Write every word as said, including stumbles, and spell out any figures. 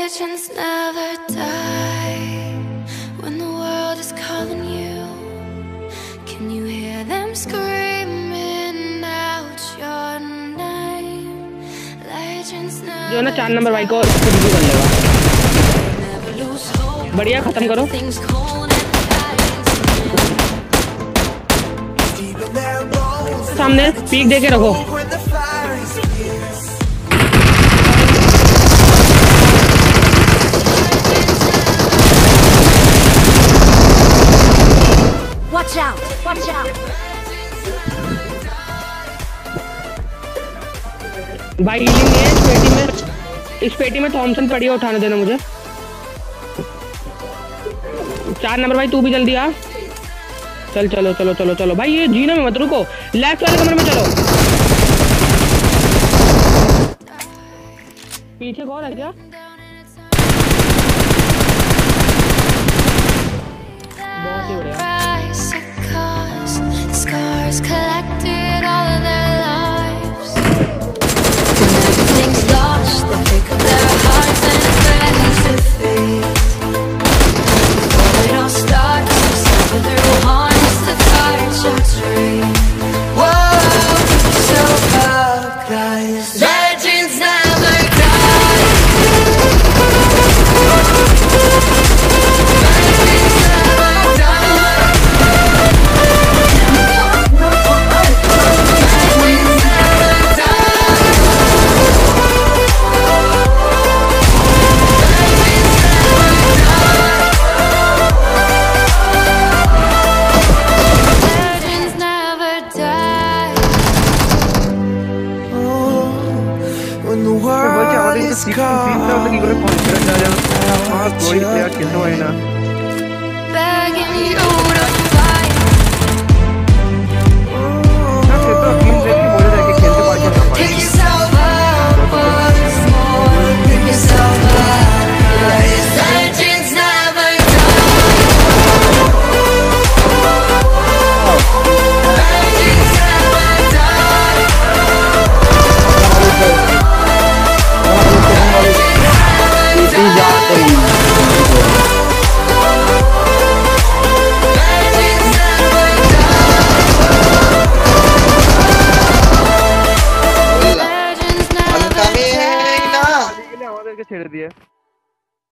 Legends never die when the world is calling you. Can you hear them screaming out your name? Legends never जो ना चार number भाई को खुद भी कर लेगा। बढ़िया, खत्म करो। सामने पीक दे के रखो। Watch out! Watch out! भाई हीलिंग नहीं है इस पेटी में। इस पेटी में थॉमसन पड़ी है, उठाने देना मुझे। चार नंबर भाई तू भी जल्दी आ। चल चलो चलो चलो चलो भाई, ये जीना में मत रुको, लेफ्ट वाले कमरे में चलो। पीछे कौन है क्या? बहुत ही बढ़िया। Scars collected all of their lives. When everything's lost, they pick up their hearts and it's ready to fade. Before it all starts, they suffer through harness to touch or trade. Whoa, so pub guys, legends never die. Legends never die. Begging you to